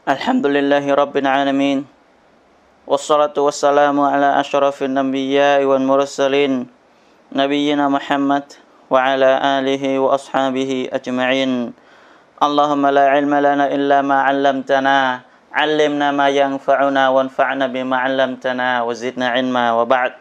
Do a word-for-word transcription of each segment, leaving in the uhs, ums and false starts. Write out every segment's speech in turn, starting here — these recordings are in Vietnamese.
Alhamdulillahi Rabbil Alamin. Wassalatu wassalamu ala ashrafil anbiya'i wal mursalin Nabiyyina Muhammad wa ala alihi wa ashabihi ajma'in. Allahumma la ilma lana illa ma 'allamtana. 'Allimna ma yanfa'una wanfa'na bima 'allamtana wa zidna ilma wa ba'd.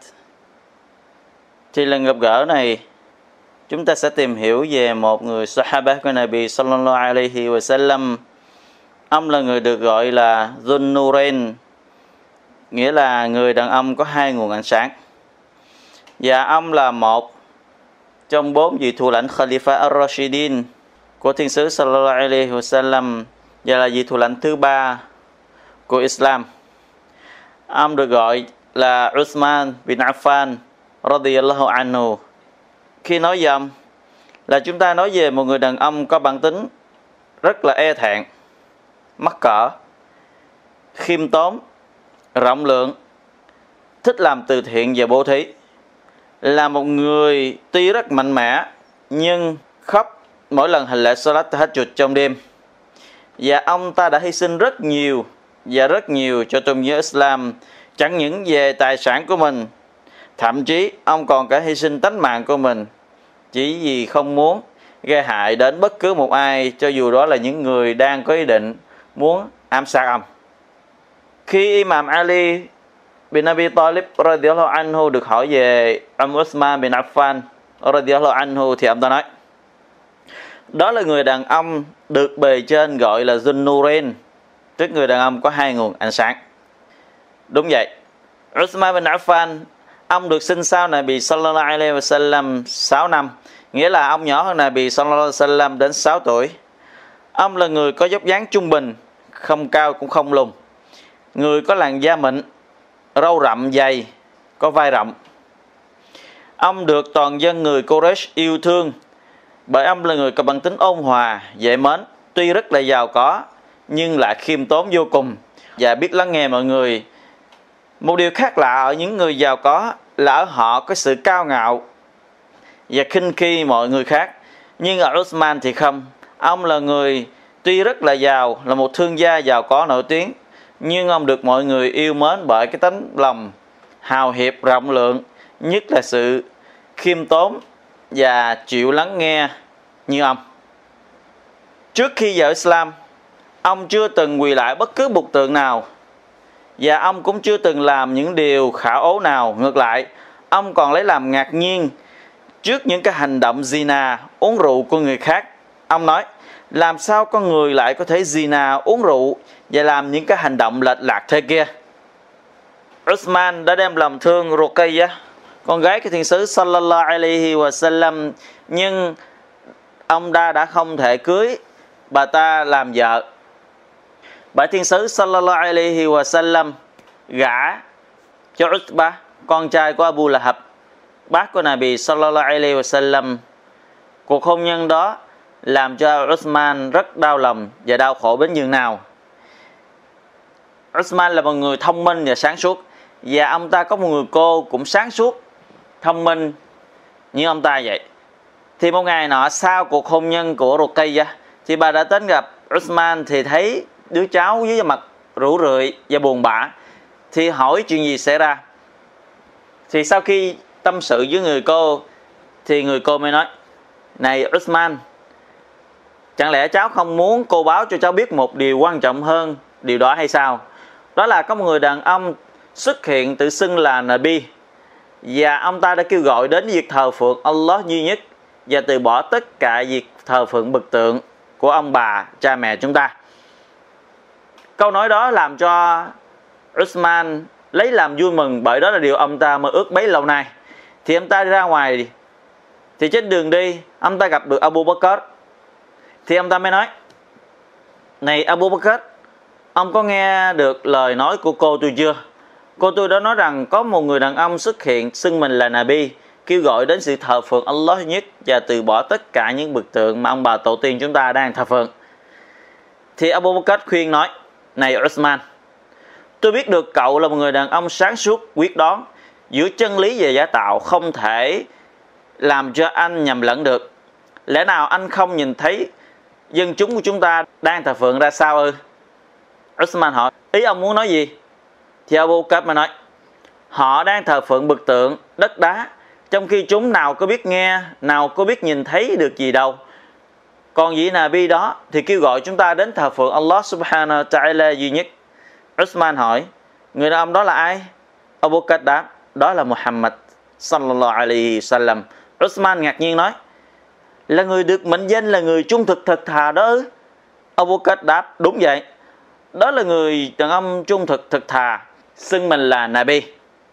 Thì lần gặp gỡ này chúng ta sẽ tìm hiểu về một người Sahaba của Nabi sallallahu alaihi wa sallam. Ông là người được gọi là Dhun Nurain, nghĩa là người đàn ông có hai nguồn ánh sáng. Và ông là một trong bốn vị thủ lãnh Khalifa Ar-Rashidin của Thiên sứ sallallahu alaihi wa sallam, và là vị thủ lãnh thứ ba của Islam. Ông được gọi là Uthman bin Affan radiyallahu anhu. Khi nói về ông là chúng ta nói về một người đàn ông có bản tính rất là e thẹn, mắc cỡ, khiêm tốn, rộng lượng, thích làm từ thiện và bố thí. Là một người tuy rất mạnh mẽ nhưng khóc mỗi lần hành lễ Salat Tahajjud trong đêm. Và ông ta đã hy sinh rất nhiều và rất nhiều cho tôn giáo Islam, chẳng những về tài sản của mình, thậm chí ông còn cả hy sinh tánh mạng của mình chỉ vì không muốn gây hại đến bất cứ một ai, cho dù đó là những người đang có ý định muốn ám sát ông. Khi Imam Ali bin Abi Talib radiyallahu anhu được hỏi về ông Uthman bin Affan radiyallahu anhu, thì ông ta nói đó là người đàn ông được bề trên gọi là Dhun Nurain, tức người đàn ông có hai nguồn ánh sáng. Đúng vậy, Uthman bin Affan ông được sinh sau Nabi sallallahu alaihi wasallam sáu năm, nghĩa là ông nhỏ hơn Nabi sallallahu alaihi wasallam đến sáu tuổi. Ông là người có dốc dáng trung bình, không cao cũng không lùn, người có làn da mịn, râu rậm dày, có vai rộng. Ông được toàn dân người Quraysh yêu thương bởi ông là người có bản tính ôn hòa, dễ mến, tuy rất là giàu có nhưng lại khiêm tốn vô cùng và biết lắng nghe mọi người. Một điều khác lạ ở những người giàu có là ở họ có sự cao ngạo và khinh khi mọi người khác, nhưng ở Uthman thì không. Ông là người tuy rất là giàu, là một thương gia giàu có nổi tiếng, nhưng ông được mọi người yêu mến bởi cái tánh lòng hào hiệp, rộng lượng, nhất là sự khiêm tốn và chịu lắng nghe như ông. Trước khi vào Islam, ông chưa từng quỳ lại bất cứ bục tượng nào, và ông cũng chưa từng làm những điều khả ố nào. Ngược lại, ông còn lấy làm ngạc nhiên trước những cái hành động zina, uống rượu của người khác. Ông nói, làm sao con người lại có thể zina, uống rượu và làm những cái hành động lệch lạc thế kia. Uthman đã đem lòng thương Ruqayyah, con gái của Thiên sứ sallallahu alaihi wa sallam, nhưng ông ta đã không thể cưới bà ta làm vợ. Bởi Thiên sứ sallallahu alaihi wa sallam gả cho Utbah, con trai của Abu Lahab, bác của Nabi sallallahu alaihi wa sallam. Cuộc hôn nhân đó làm cho Uthman rất đau lòng và đau khổ đến nhường nào. Uthman là một người thông minh và sáng suốt, và ông ta có một người cô cũng sáng suốt, thông minh như ông ta vậy. Thì một ngày nọ sau cuộc hôn nhân của Ruqayyah, thì bà đã đến gặp Uthman, thì thấy đứa cháu dưới mặt rũ rượi và buồn bã, thì hỏi chuyện gì xảy ra. Thì sau khi tâm sự với người cô, thì người cô mới nói, này Uthman, chẳng lẽ cháu không muốn cô báo cho cháu biết một điều quan trọng hơn điều đó hay sao? Đó là có một người đàn ông xuất hiện tự xưng là Nabi, và ông ta đã kêu gọi đến việc thờ phượng Allah duy nhất và từ bỏ tất cả việc thờ phượng bực tượng của ông bà, cha mẹ chúng ta. Câu nói đó làm cho Uthman lấy làm vui mừng, bởi đó là điều ông ta mơ ước bấy lâu nay. Thì ông ta đi ra ngoài, thì trên đường đi ông ta gặp được Abu Bakr. Thì ông ta mới nói, này Abu Bakr, ông có nghe được lời nói của cô tôi chưa? Cô tôi đã nói rằng có một người đàn ông xuất hiện xưng mình là Nabi, kêu gọi đến sự thờ phượng Allah nhất và từ bỏ tất cả những bức tượng mà ông bà tổ tiên chúng ta đang thờ phượng. Thì Abu Bakr khuyên nói, này Uthman, tôi biết được cậu là một người đàn ông sáng suốt, quyết đoán, giữa chân lý và giả tạo không thể làm cho anh nhầm lẫn được. Lẽ nào anh không nhìn thấy dân chúng của chúng ta đang thờ phượng ra sao ư? Uthman hỏi, ý ông muốn nói gì? Thì Abu Bakr mà nói, họ đang thờ phượng bức tượng đất đá, trong khi chúng nào có biết nghe, nào có biết nhìn thấy được gì đâu. Còn vị Nabi đó thì kêu gọi chúng ta đến thờ phượng Allah subhanahu wa ta'ala duy nhất. Uthman hỏi, người đàn ông đó là ai? Abu Bakr đáp, đó là Muhammad sallallahu alaihi wasallam. Uthman ngạc nhiên nói, là người được mệnh danh là người trung thực thật thà đó ư? Abu Bakr đáp, đúng vậy, đó là người đàn ông trung thực thật thà, xưng mình là Nabi.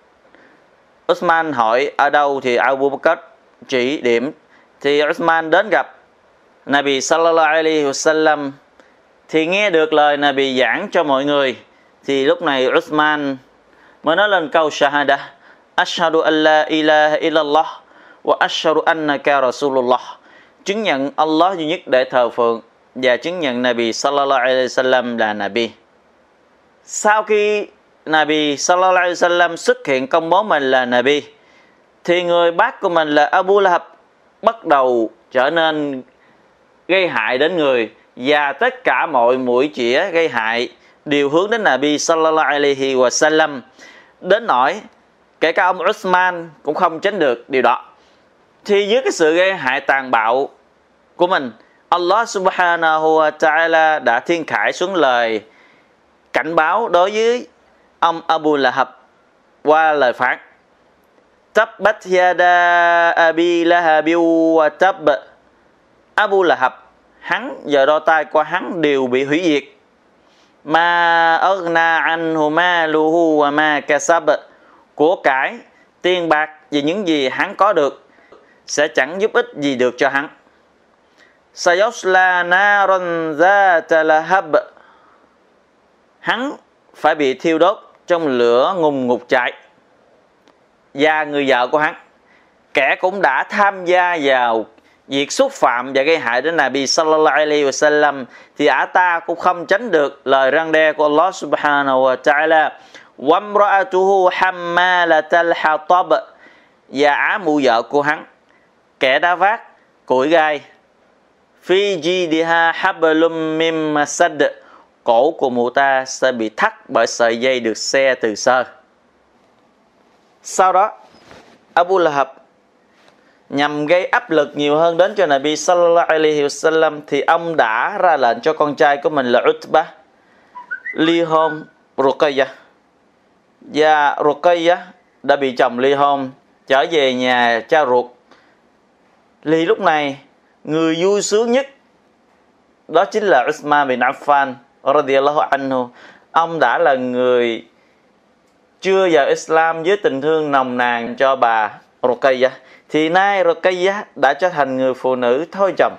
Uthman hỏi ở đâu thì Abu Bakr chỉ điểm. Thì Uthman đến gặp Nabi sallallahu alaihi wasallam, thì nghe được lời Nabi giảng cho mọi người. Thì lúc này Uthman mới nói lên câu shahada, ashhadu an la ilaha illallah wa ashhadu annaka rasulullah, chứng nhận Allah duy nhất để thờ phượng và chứng nhận Nabi sallallahu alaihi wasallam là Nabi. Sau khi Nabi sallallahu alaihi wasallam xuất hiện công bố mình là Nabi, thì người bác của mình là Abu Lahab bắt đầu trở nên gây hại đến người, và tất cả mọi mũi chĩa gây hại đều hướng đến Nabi sallallahu alaihi wasallam, đến nỗi kể cả ông Uthman cũng không tránh được điều đó. Thì dưới cái sự gây hại tàn bạo của mình, Allah subhanahu wa ta'ala đã thiên khải xuống lời cảnh báo đối với ông Abu Lahab qua lời phán, Tabbat yada abi lahabi wa tab. Abu Lahab, hắn và đôi tay của hắn đều bị hủy diệt. Ma aghna anhu maluhu wa ma kasab. Của cải, tiền bạc và những gì hắn có được sẽ chẳng giúp ích gì được cho hắn. Sayasla naran zata lahab. Hắn phải bị thiêu đốt trong lửa ngùng ngục cháy. Và người vợ của hắn, kẻ cũng đã tham gia vào việc xúc phạm và gây hại đến Nabi sallallahu alaihi wasallam, thì ả ta cũng không tránh được lời răn đe của Allah subhanahu wa ta'ala. Wamra'atuhu hammalatal hatab. Và ả mụ vợ của hắn, kẻ đã vác củi gai. Fi jidiha hablum min masad. Cổ của mụ ta sẽ bị thắt bởi sợi dây được xe từ sơ. Sau đó, Abu Lahab nhằm gây áp lực nhiều hơn đến cho Nabi sallallahu alaihi wasallam, thì ông đã ra lệnh cho con trai của mình là Utbah ly hôn Ruqayyah. Và Ruqayyah đã bị chồng ly hôn, trở về nhà cha ruột. Thì lúc này, người vui sướng nhất đó chính là Uthman bin Affan radiyallahu anhu. Ông đã là người chưa vào Islam với tình thương nồng nàn cho bà Ruqayyah. Thì nay Ruqayyah đã trở thành người phụ nữ thôi chồng,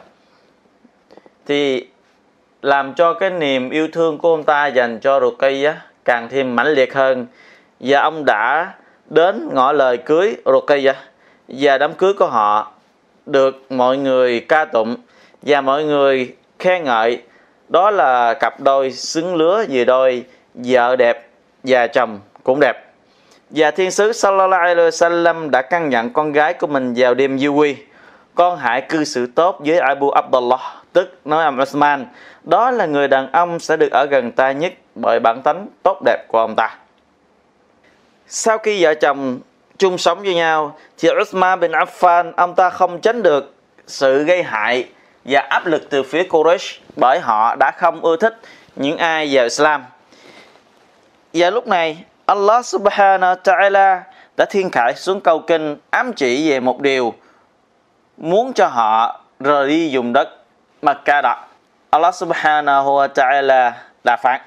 thì làm cho cái niềm yêu thương của ông ta dành cho Ruqayyah càng thêm mãnh liệt hơn. Và ông đã đến ngỏ lời cưới Ruqayyah, và đám cưới của họ được mọi người ca tụng và mọi người khen ngợi. Đó là cặp đôi xứng lứa về đôi, vợ đẹp và chồng cũng đẹp. Và thiên sứ sallallahu alaihi wasallam đã căn dặn con gái của mình vào đêm du quy, con hãy cư xử tốt với Abu Abdullah, tức nói ông Uthman, đó là người đàn ông sẽ được ở gần ta nhất bởi bản tánh tốt đẹp của ông ta. Sau khi vợ chồng chung sống với nhau, thì Uthman bin Affan, ông ta không tránh được sự gây hại và áp lực từ phía Quraysh, bởi họ đã không ưa thích những ai vào Islam. Và lúc này Allah subhanahu wa ta'ala đã thiên khải xuống câu kinh ám chỉ về một điều, muốn cho họ rời đi vùng đất Makkah đó. Allah subhanahu wa ta'ala đã phán: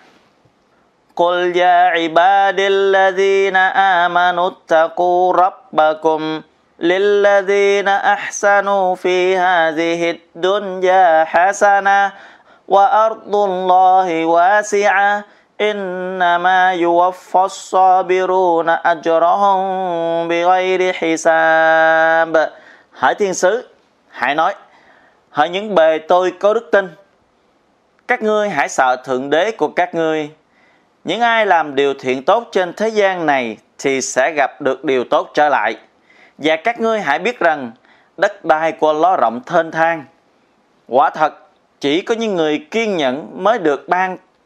Qul ya ibadilladhina amanu attaqu rabbakum lilladhina ahsanu fi hadhihi dunya hasana wa ardullahi wasi'a innama yuwaffas sabiruna ajrahum bighayri hisab. Hỡi thiên sứ, hãy nói: hỡi những bề tôi có đức tin, các ngươi hãy sợ thượng đế của các ngươi. Những ai làm điều thiện tốt trên thế gian này thì sẽ gặp được điều tốt trở lại. Và các ngươi hãy biết rằng đất đai của Allah rộng thênh thang. Quả thật, chỉ có những người kiên nhẫn mới được ban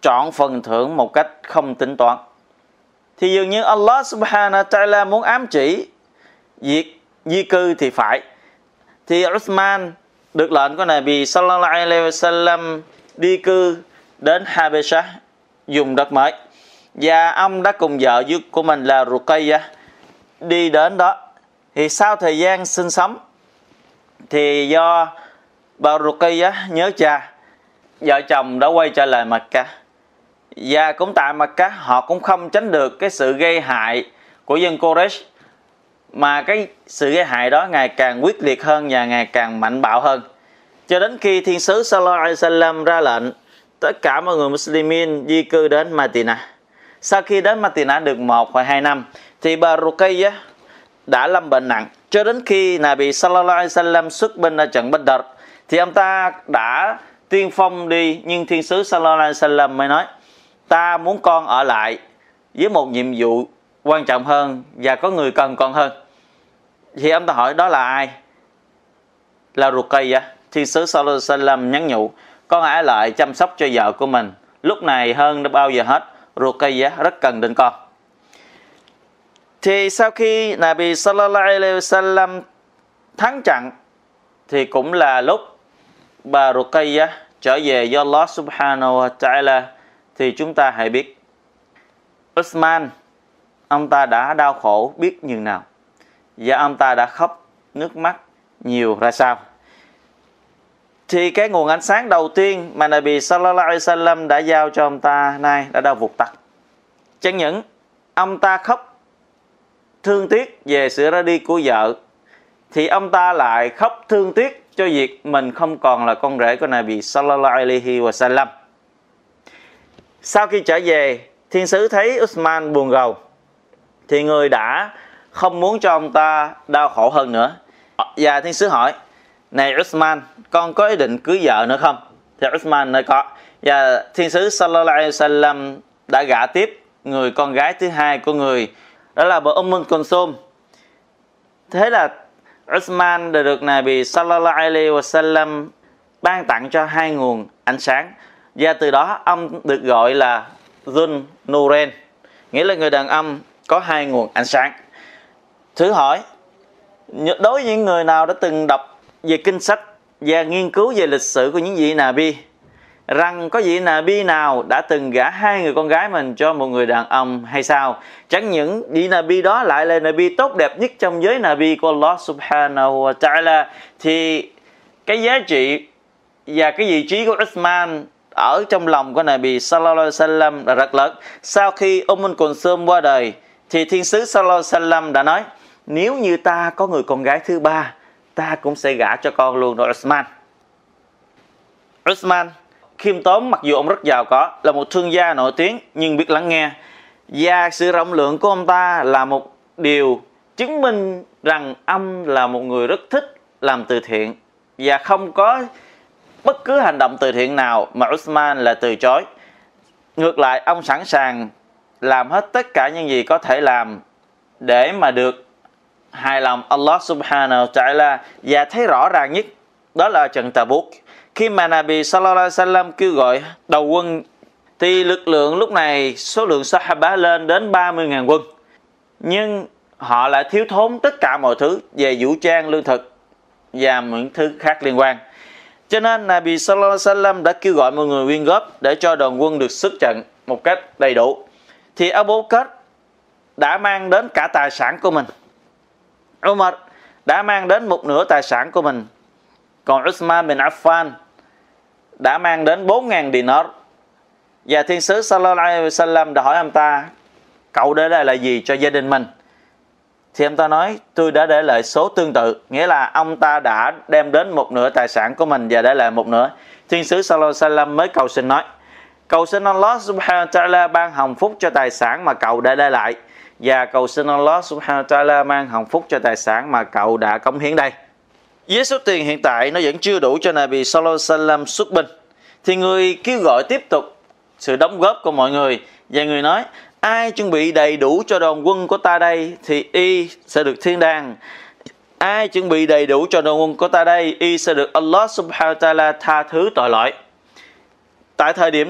trọn phần thưởng một cách không tính toán. Thì dường như Allah subhanahu wa ta'ala muốn ám chỉ việc di cư thì phải. Thì Uthman được lệnh của Nabi sallallahu alaihi wasallam đi cư đến Habesha, dùng đất mới, và ông đã cùng vợ của mình là Ruqayyah đi đến đó. Thì sau thời gian sinh sống thì do bà Ruqayyah nhớ cha, vợ chồng đã quay trở lại Mecca. Và cũng tại Mecca họ cũng không tránh được cái sự gây hại của dân Quraysh, mà cái sự gây hại đó ngày càng quyết liệt hơn và ngày càng mạnh bạo hơn, cho đến khi thiên sứ sallallahu alaihi wasallam ra lệnh tất cả mọi người Muslimin di cư đến Madinah. Sau khi đến Madinah được một hoặc hai năm thì bà Ruqayyah đã lâm bệnh nặng, cho đến khi Nabi sallallahu alaihi wasallam xuất binh ở trận Badr thì ông ta đã tiên phong đi, nhưng thiên sứ sallallahu alaihi wasallam mới nói ta muốn con ở lại với một nhiệm vụ quan trọng hơn và có người cần con hơn. Thì ông ta hỏi đó là ai? Là Ruqayyah. Thiên sứ sallallahu alaihi wasallam nhắn nhủ con hãy ở lại chăm sóc cho vợ của mình, lúc này hơn bao giờ hết Ruqayyah rất cần đến con. Thì sau khi Nabi sallallahu alaihi wasallam thắng trận thì cũng là lúc bà Ruqayyah trở về do Allah subhanahu wa ta'ala. Thì chúng ta hãy biết Uthman, ông ta đã đau khổ biết nhường nào, và ông ta đã khóc nước mắt nhiều ra sao. Thì cái nguồn ánh sáng đầu tiên mà Nabi sallallahu alaihi wasallam đã giao cho ông ta nay đã đau vụt tắt. Chẳng những ông ta khóc thương tiếc về sự ra đi của vợ, thì ông ta lại khóc thương tiếc cho việc mình không còn là con rể của Nabi sallallahu alaihi wasallam. Sau khi trở về, thiên sứ thấy Uthman buồn rầu, thì người đã không muốn cho ông ta đau khổ hơn nữa. Và thiên sứ hỏi: này Uthman, con có ý định cưới vợ nữa không? Thì Uthman nói có. Và thiên sứ sallallahu alaihi wasallam đã gả tiếp người con gái thứ hai của người, đó là bà Umm Kulthum. Thế là Uthman đã được Nabi sallallahu alaihi wasallam ban tặng cho hai nguồn ánh sáng, và từ đó ông được gọi là Dhun Nurain, nghĩa là người đàn ông có hai nguồn ánh sáng. Thử hỏi, đối với những người nào đã từng đọc về kinh sách và nghiên cứu về lịch sử của những vị Nabi, rằng có vị Nabi nào đã từng gả hai người con gái mình cho một người đàn ông hay sao? Chẳng những vị Nabi đó lại là Nabi tốt đẹp nhất trong giới Nabi của Allah subhanahu wa ta'ala, thì cái giá trị và cái vị trí của Uthman ở trong lòng của Nabi sallallahu alaihi wasallam là rất lớn. Sau khi Umm Kulthum qua đời thì thiên sứ sallallahu alaihi wasallam đã nói: nếu như ta có người con gái thứ ba, ta cũng sẽ gả cho con luôn đó Uthman. Uthman khiêm tốn, mặc dù ông rất giàu có, là một thương gia nổi tiếng, nhưng biết lắng nghe, và sự rộng lượng của ông ta là một điều chứng minh rằng ông là một người rất thích làm từ thiện, và không có bất cứ hành động từ thiện nào mà Uthman là từ chối. Ngược lại, ông sẵn sàng làm hết tất cả những gì có thể làm để mà được hài lòng Allah subhanahu wa ta'ala. Và thấy rõ ràng nhất đó là trận Tabuk. Khi mà Nabi sallallahu alaihi wasallam kêu gọi đầu quân thì lực lượng lúc này số lượng Sahaba lên đến ba mươi nghìn quân, nhưng họ lại thiếu thốn tất cả mọi thứ về vũ trang, lương thực và những thứ khác liên quan. Cho nên Nabi sallallahu alaihi wasallam đã kêu gọi mọi người quyên góp để cho đoàn quân được xuất trận một cách đầy đủ. Thì Abu Bakr đã mang đến cả tài sản của mình, Umar đã mang đến một nửa tài sản của mình, còn Uthman bin Affan đã mang đến bốn nghìn dinar. Và thiên sứ sallallahu alaihi wasallam đã hỏi ông ta: cậu để lại là gì cho gia đình mình? Thì ông ta nói: tôi đã để lại số tương tự, nghĩa là ông ta đã đem đến một nửa tài sản của mình và để lại một nửa. Thiên sứ sallallahu alaihi wasallam mới cầu xin nói: cầu xin Allah subhanahu wa ta'ala ban hồng phúc cho tài sản mà cậu đã để lại, và cầu xin Allah subhanahu wa ta'ala ban hồng phúc cho tài sản mà cậu đã cống hiến đây. Với số tiền hiện tại nó vẫn chưa đủ cho Nabi sallallahu alaihi wasallam xuất binh, thì người kêu gọi tiếp tục sự đóng góp của mọi người, và người nói: ai chuẩn bị đầy đủ cho đoàn quân của ta đây thì y sẽ được thiên đàng. Ai chuẩn bị đầy đủ cho đoàn quân của ta đây, y sẽ được Allah subhanahu wa ta'ala tha thứ tội lỗi. Tại thời điểm đó,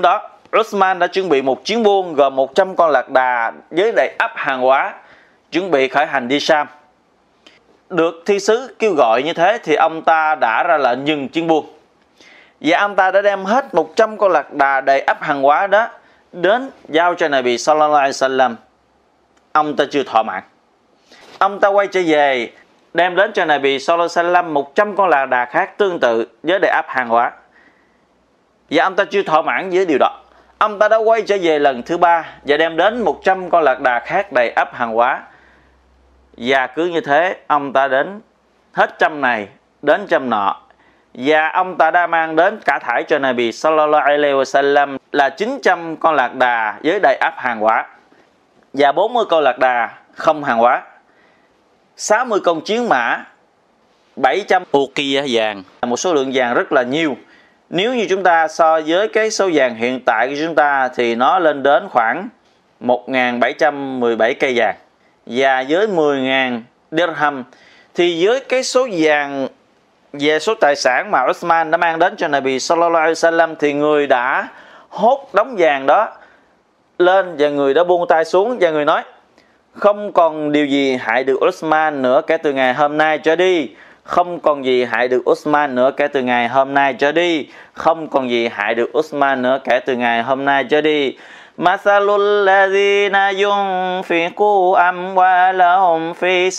Uthman đã chuẩn bị một chuyến buôn gồm một trăm con lạc đà với đầy ắp hàng hóa, chuẩn bị khởi hành đi Sham. Được thiên sứ kêu gọi như thế thì ông ta đã ra lệnh dừng chuyến buôn. Và ông ta đã đem hết một trăm con lạc đà đầy ắp hàng hóa đó đến giao cho Nabi sallallahu alaihi wasallam. Ông ta chưa thọ mạng. Ông ta quay trở về đem đến cho Nabi sallallahu alaihi wasallam một trăm con lạc đà khác tương tự với đầy ắp hàng hóa. Và ông ta chưa thọ mãn với điều đó. Ông ta đã quay trở về lần thứ ba và đem đến một trăm con lạc đà khác đầy ắp hàng hóa. Và cứ như thế ông ta đến hết trăm này đến trăm nọ. Và ông ta đã mang đến cả thảy cho Nabi sallallahu alaihi wasallam là chín trăm con lạc đà với đầy ắp hàng hóa, và bốn mươi con lạc đà không hàng hóa, sáu mươi con chiến mã, bảy trăm uqiyah vàng, một số lượng vàng rất là nhiều. Nếu như chúng ta so với cái số vàng hiện tại của chúng ta thì nó lên đến khoảng một nghìn bảy trăm mười bảy cây vàng. Và với mười nghìn dirham thì với cái số vàng về số tài sản mà Uthman đã mang đến cho Nabi sallallahu alaihi wasallam thì người đã hốt đống vàng đó lên và người đã buông tay xuống và người nói: không còn điều gì hại được Uthman nữa kể từ ngày hôm nay trở đi. Không còn gì hại được Uthman nữa kể từ ngày hôm nay trở đi. Không còn gì hại được Uthman nữa kể từ ngày hôm nay trở đi. Mathalul ladhina yunfiqu amwalahum fi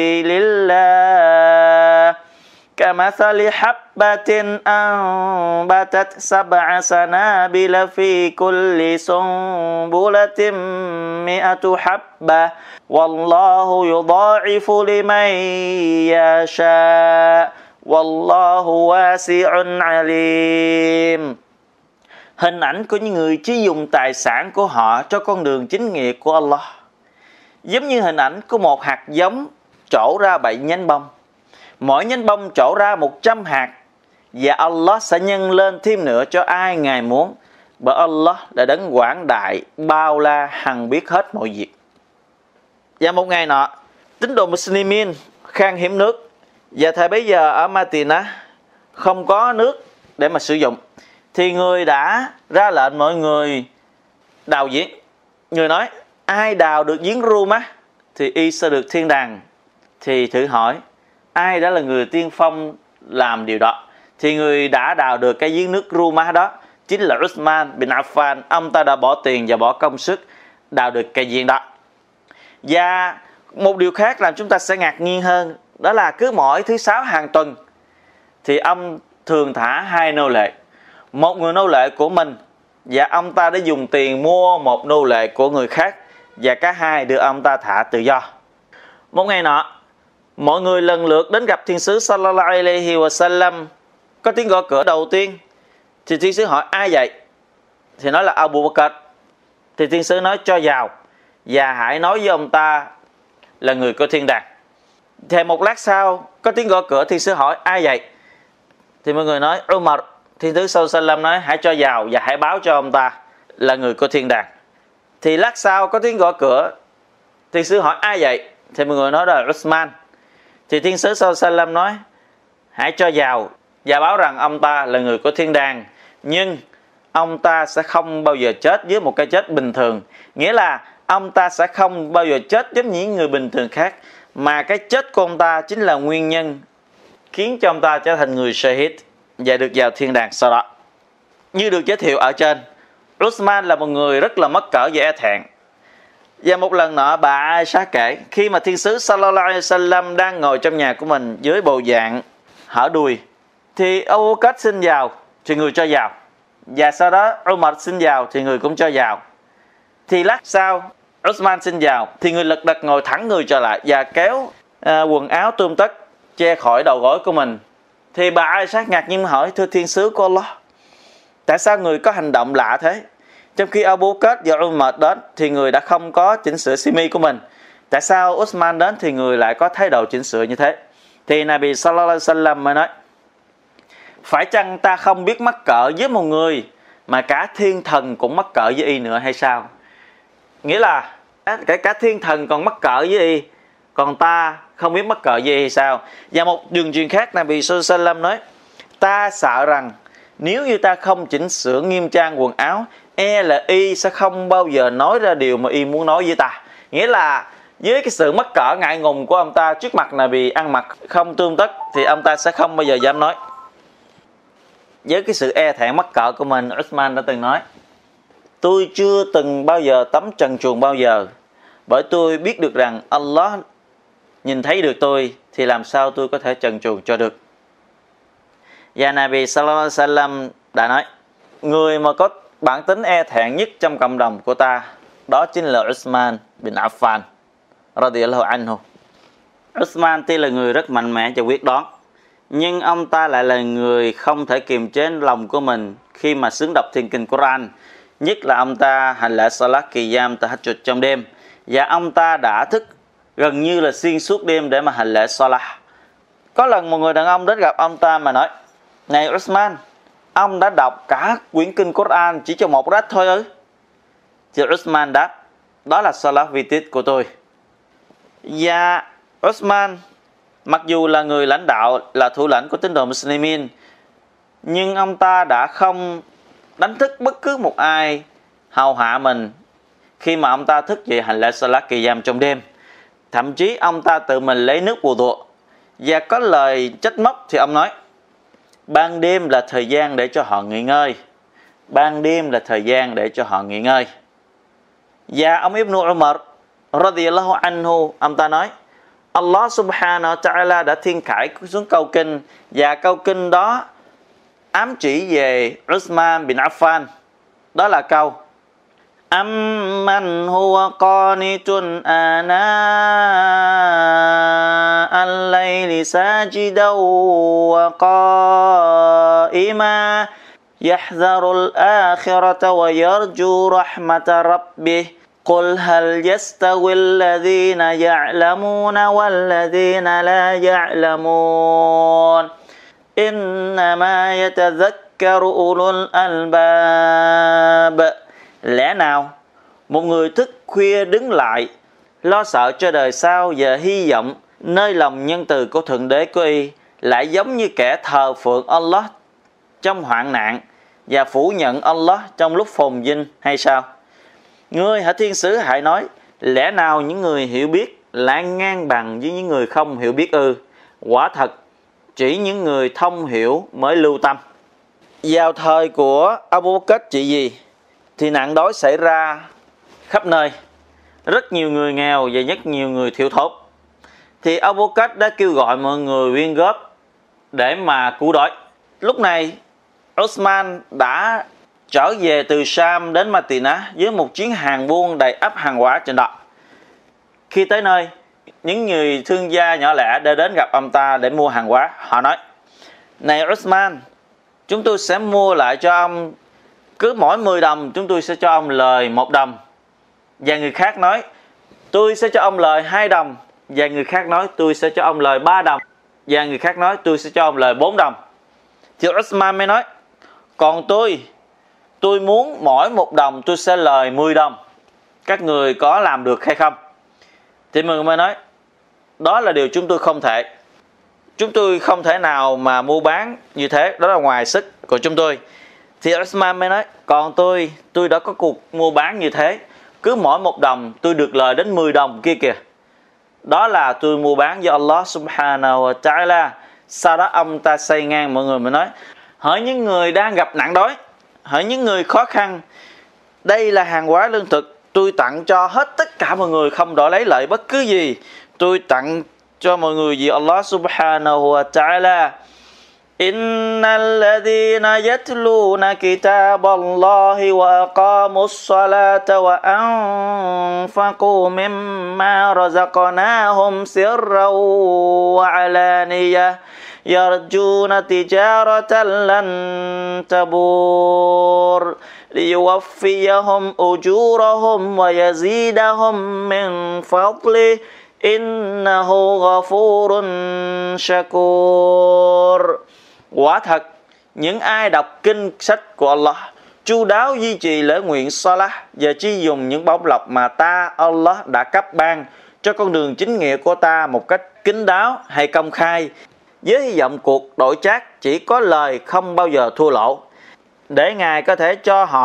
sabilillah kamathali habbatin anbatat sab'a sanabila fi kulli sunbulatin mi'atu habba wallahu yudha'ifu liman yasha wallahu wasi'un alim. Hình ảnh của những người chỉ dùng tài sản của họ cho con đường chính nghĩa của Allah, giống như hình ảnh của một hạt giống trổ ra bảy nhánh bông. Mỗi nhánh bông trổ ra một trăm hạt, và Allah sẽ nhân lên thêm nữa cho ai Ngài muốn, bởi Allah đã đấng quảng đại, bao la, hằng biết hết mọi việc. Và một ngày nọ, tín đồ Muslimin khan hiếm nước, và thời bấy giờ ở Madinah không có nước để mà sử dụng, thì người đã ra lệnh mọi người đào giếng. Người nói: ai đào được giếng Ruma thì y sẽ được thiên đàng. Thì thử hỏi ai đã là người tiên phong làm điều đó? Thì người đã đào được cái giếng nước Ruma đó chính là Uthman bin Affan. Ông ta đã bỏ tiền và bỏ công sức đào được cái giếng đó. Và một điều khác làm chúng ta sẽ ngạc nhiên hơn, đó là cứ mỗi thứ sáu hàng tuần thì ông thường thả hai nô lệ, một người nô lệ của mình, và ông ta đã dùng tiền mua một nô lệ của người khác, và cả hai đưa ông ta thả tự do. Một ngày nọ, mọi người lần lượt đến gặp thiên sứ sallallahu alaihi wasallam. Có tiếng gõ cửa đầu tiên, thì thiên sứ hỏi: ai vậy? Thì nói là Abu Bakr. Thì thiên sứ nói: cho vào, và hãy nói với ông ta là người của thiên đàng. Thì một lát sau có tiếng gõ cửa, thiên sứ hỏi: ai vậy? Thì mọi người nói: Umar. Thiên sứ sallallahu alaihi wasallam nói: hãy cho vào và hãy báo cho ông ta là người của thiên đàng. Thì lát sau có tiếng gõ cửa, thiên sứ hỏi: ai vậy? Thì mọi người nói là Uthman. Thì thiên sứ sallallahu alaihi wasallam nói: hãy cho vào và báo rằng ông ta là người của thiên đàng, nhưng ông ta sẽ không bao giờ chết với một cái chết bình thường. Nghĩa là ông ta sẽ không bao giờ chết giống những người bình thường khác, mà cái chết của ông ta chính là nguyên nhân khiến cho ông ta trở thành người shahid và được vào thiên đàng sau đó. Như được giới thiệu ở trên, Uthman là một người rất là mất cỡ và e thẹn. Và một lần nọ bà Aisha kể, khi mà thiên sứ sallallahu alaihi wasallam đang ngồi trong nhà của mình dưới bộ dạng hở đùi, thì Abu Bakr xin vào thì người cho vào, và sau đó Umar xin vào thì người cũng cho vào. Thì lát sau Uthman xin vào thì người lật đật ngồi thẳng người trở lại và kéo à, quần áo tươm tất che khỏi đầu gối của mình. Thì bà Aisha ngạc nhiên hỏi: thưa thiên sứ của Allah, tại sao người có hành động lạ thế? Trong khi Abu Bakr và Umar đến thì người đã không có chỉnh sửa simi của mình. Tại sao Uthman đến thì người lại có thái độ chỉnh sửa như thế? Thì Nabi sallallahu alaihi wasallam mới nói: phải chăng ta không biết mắc cỡ với một người mà cả thiên thần cũng mắc cỡ với y nữa hay sao? Nghĩa là cả, cả thiên thần còn mắc cỡ với y, còn ta không biết mắc cỡ với y hay sao? Và một đường truyền khác, Nabi sallallahu alaihi wasallam nói: ta sợ rằng nếu như ta không chỉnh sửa nghiêm trang quần áo, e là y sẽ không bao giờ nói ra điều mà y muốn nói với ta. Nghĩa là với cái sự mắc cỡ ngại ngùng của ông ta trước mặt Nabi ăn mặc không tươm tất thì ông ta sẽ không bao giờ dám nói. Với cái sự e thẹn mắc cỡ của mình, Uthman đã từng nói: tôi chưa từng bao giờ tắm trần truồng bao giờ, bởi tôi biết được rằng Allah nhìn thấy được tôi thì làm sao tôi có thể trần truồng cho được. Và Nabi sallallahu alaihi wasallam đã nói: người mà có bản tính e thẹn nhất trong cộng đồng của ta đó chính là Uthman bin Affan radhiyallahu anhu. Uthman tuy là người rất mạnh mẽ và quyết đoán, nhưng ông ta lại là người không thể kiềm chế lòng của mình khi mà xứng đọc thiên kinh Quran, nhất là ông ta hành lễ Salat Qiyam Tahajjud trong đêm, và ông ta đã thức gần như là xuyên suốt đêm để mà hành lễ Salat. Có lần một người đàn ông đến gặp ông ta mà nói: này Uthman, ông đã đọc cả quyển kinh Quran chỉ cho một rách thôi ư? Thì Uthman đáp: đó là Salat Vitit của tôi. Và Uthman mặc dù là người lãnh đạo, là thủ lãnh của tín đồ Muslimin, nhưng ông ta đã không đánh thức bất cứ một ai hầu hạ mình khi mà ông ta thức dậy hành lễ Salat Qiyam trong đêm. Thậm chí ông ta tự mình lấy nước wudu, và có lời trách móc thì ông nói: ban đêm là thời gian để cho họ nghỉ ngơi, ban đêm là thời gian để cho họ nghỉ ngơi. Và ông Ibn Umar radhiyallahu anhu, ông ta nói: Allah subhanahu wa ta'ala đã thiên khải xuống câu kinh, và câu kinh đó ám chỉ về Uthman bin Affan. Đó là câu: Amman huwa qanitun ana al-layli sajidan wa qa'ima yahzaru al-akhirata wa yarju rahmata rabbih. قل هل يستوي الذين يعلمون والذين لا يعلمون إنما يتذكر أولو الألباب. Lẽ nào một người thức khuya đứng lại lo sợ cho đời sau và hy vọng nơi lòng nhân từ của Thượng Đế của y lại giống như kẻ thờ phượng Allah trong hoạn nạn và phủ nhận Allah trong lúc phồn vinh hay sao? Ngươi hả thiên sứ hãy nói, lẽ nào những người hiểu biết lại ngang bằng với những người không hiểu biết ư? Quả thật, chỉ những người thông hiểu mới lưu tâm. Vào thời của Abu Bakr trị vì thì nạn đói xảy ra khắp nơi, rất nhiều người nghèo và rất nhiều người thiếu thốn. Thì Abu Bakr đã kêu gọi mọi người quyên góp để mà cứu đói. Lúc này Uthman đã trở về từ Sam đến Madinah với một chuyến hàng buôn đầy ắp hàng hóa trên đó. Khi tới nơi, những người thương gia nhỏ lẻ đã đến gặp ông ta để mua hàng hóa. Họ nói: này Uthman, chúng tôi sẽ mua lại cho ông, cứ mỗi mười đồng chúng tôi sẽ cho ông lời một đồng. Và người khác nói: tôi sẽ cho ông lời hai đồng. Và người khác nói: tôi sẽ cho ông lời ba đồng. Và người khác nói: tôi sẽ cho ông lời bốn đồng. Thì Uthman mới nói: còn tôi Tôi muốn mỗi một đồng tôi sẽ lời mười đồng. Các người có làm được hay không? Thì mọi người mới nói: đó là điều chúng tôi không thể. Chúng tôi không thể nào mà mua bán như thế, đó là ngoài sức của chúng tôi. Thì Uthman mới nói: còn tôi, tôi đã có cuộc mua bán như thế, cứ mỗi một đồng tôi được lời đến mười đồng kia kìa. Đó là tôi mua bán với Allah subhanahu wa ta'ala. Sau đó ông ta xây ngang mọi người mới nói: hỡi những người đang gặp nạn đói, hỡi những người khó khăn, đây là hàng hóa lương thực, tôi tặng cho hết tất cả mọi người, không đổi lấy lợi bất cứ gì. Tôi tặng cho mọi người vì Allah subhanahu wa ta'ala. Innal ladhina yatluna kitaballahi wa aqamus salata wa anfaqu mimma razaqnahum sirran wa alaniyah yarjuna tijaratan lan tabur liyuwaffiyahum ujurahum wa yazidahum min fadli innahu ghafurun shakur. Quả thật, những ai đọc kinh sách của Allah, chu đáo duy trì lễ nguyện Salah và chi dùng những bổng lộc mà ta Allah đã cấp ban cho con đường chính nghĩa của ta một cách kín đáo hay công khai, với hy vọng cuộc đổi trác chỉ có lời không bao giờ thua lỗ, để Ngài có thể cho họ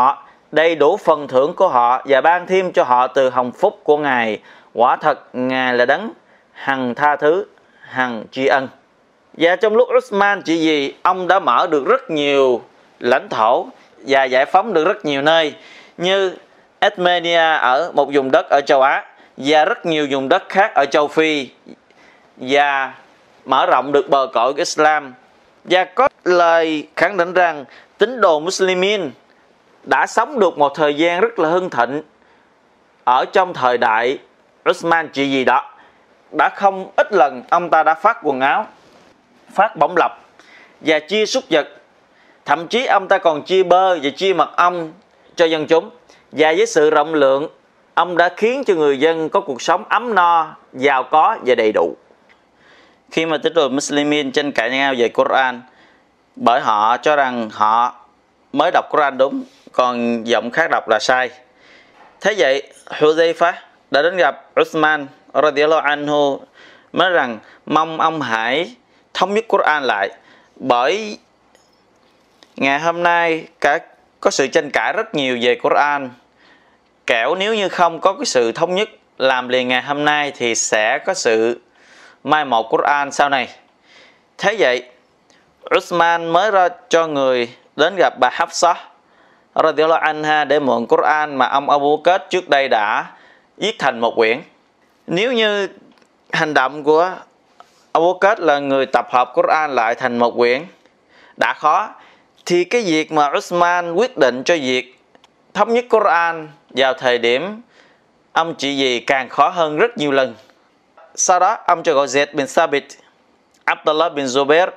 đầy đủ phần thưởng của họ và ban thêm cho họ từ hồng phúc của Ngài. Quả thật Ngài là đấng hằng tha thứ, hằng tri ân. Và trong lúc Uthman chỉ vì ông đã mở được rất nhiều lãnh thổ và giải phóng được rất nhiều nơi như Armenia ở một vùng đất ở châu Á và rất nhiều vùng đất khác ở châu Phi, và mở rộng được bờ cõi của Islam. Và có lời khẳng định rằng tín đồ Muslimin đã sống được một thời gian rất là hưng thịnh ở trong thời đại Uthman chỉ vì đó. Đã không ít lần ông ta đã phát quần áo, phát bổng lộc và chia súc vật. Thậm chí ông ta còn chia bơ và chia mật ong cho dân chúng. Và với sự rộng lượng, ông đã khiến cho người dân có cuộc sống ấm no, giàu có và đầy đủ. Khi mà tín đồ Muslimin tranh cãi nhau về Quran, bởi họ cho rằng họ mới đọc Quran đúng, còn giọng khác đọc là sai. Thế vậy, Hudhayfa đã đến gặp Uthman radhiyallahu anhu, nói rằng mong ông hãy thống nhất Quran lại, bởi ngày hôm nay cả có sự tranh cãi rất nhiều về Quran. Kẻo nếu như không có cái sự thống nhất làm liền ngày hôm nay thì sẽ có sự mai một Quran sau này. Thế vậy, Uthman mới ra cho người đến gặp bà Hafsah radhiyallahu anha để mượn Quran mà ông Abu Bakr trước đây đã viết thành một quyển. Nếu như hành động của Abu Bakr là người tập hợp Quran lại thành một quyển đã khó, thì cái việc mà Uthman quyết định cho việc thống nhất Quran vào thời điểm ông chỉ vì càng khó hơn rất nhiều lần. Sau đó ông cho gọi Zaid bin Thabit, Abdullah bin Zubair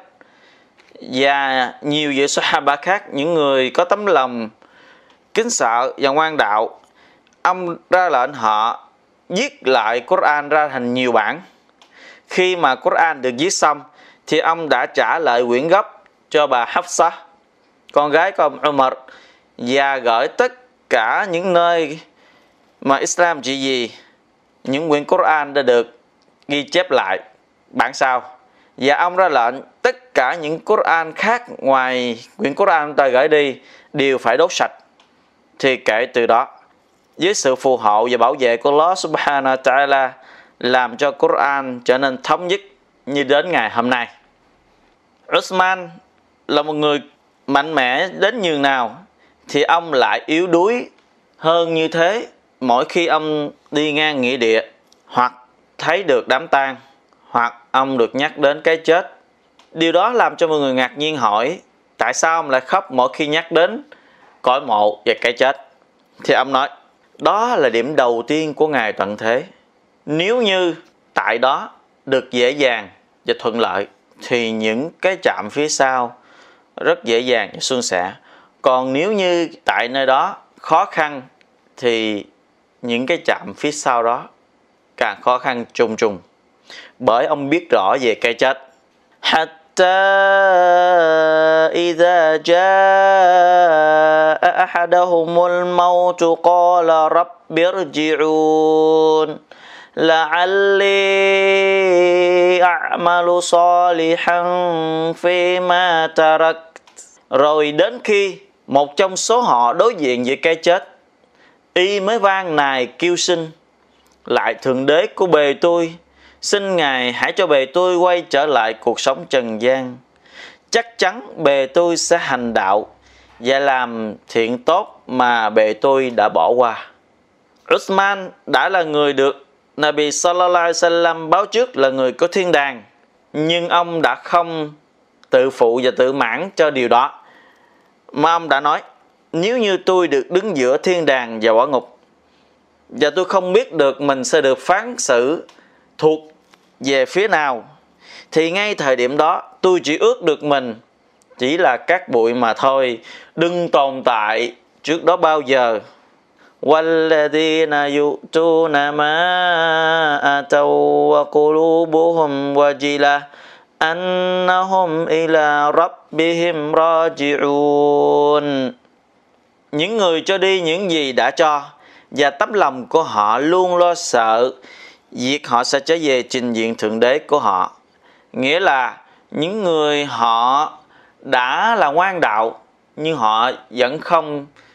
và nhiều vị Sahaba khác, những người có tấm lòng kính sợ và ngoan đạo. Ông ra lệnh họ viết lại Quran ra thành nhiều bản. Khi mà Quran được viết xong thì ông đã trả lại quyển gốc cho bà Hafsah, con gái của ông Umar, và gửi tất cả những nơi mà Islam chỉ vì những quyển Quran đã được ghi chép lại bản sao. Và ông ra lệnh tất cả những Quran khác ngoài quyển Quran ông ta gửi đi đều phải đốt sạch. Thì kể từ đó, với sự phù hộ và bảo vệ của Allah Subhanahu wa Ta'ala, làm cho Quran trở nên thống nhất như đến ngày hôm nay. Uthman là một người mạnh mẽ đến nhường nào thì ông lại yếu đuối hơn như thế mỗi khi ông đi ngang nghĩa địa, hoặc thấy được đám tang, hoặc ông được nhắc đến cái chết. Điều đó làm cho mọi người ngạc nhiên hỏi tại sao ông lại khóc mỗi khi nhắc đến cõi mộ và cái chết. Thì ông nói đó là điểm đầu tiên của Ngài tận thế. Nếu như tại đó được dễ dàng và thuận lợi thì những cái chạm phía sau rất dễ dàng và suôn sẻ. Còn nếu như tại nơi đó khó khăn thì những cái chạm phía sau đó càng khó khăn trùng trùng. Bởi ông biết rõ về cái chết. Hatta idha jaa ahadahumul mautu qala rabbi irji'un la'alli a'malu salihan fima tarakt. Rồi đến khi một trong số họ đối diện với cái chết, y mới van nài kêu xin: lại Thượng Đế của bề tôi, xin Ngài hãy cho bề tôi quay trở lại cuộc sống trần gian. Chắc chắn bề tôi sẽ hành đạo và làm thiện tốt mà bề tôi đã bỏ qua. Uthman đã là người được Nabi Sallallahu Alaihi Wasallam báo trước là người có thiên đàng, nhưng ông đã không tự phụ và tự mãn cho điều đó, mà ông đã nói: nếu như tôi được đứng giữa thiên đàng và quả ngục, và tôi không biết được mình sẽ được phán xử thuộc về phía nào, thì ngay thời điểm đó tôi chỉ ước được mình chỉ là cát bụi mà thôi, đừng tồn tại trước đó bao giờ. وَالَّذِينَ يُؤْتُونَ مَا آتَوْا وَقُلُوبُهُمْ وَجِلَةٌ أَنَّهُمْ إِلَى رَبِّهِمْ رَاجِعُونَ. Những người cho đi những gì đã cho, và tấm lòng của họ luôn lo sợ việc họ sẽ trở về trình diện Thượng Đế của họ. Nghĩa là những người họ đã là ngoan đạo nhưng họ vẫn không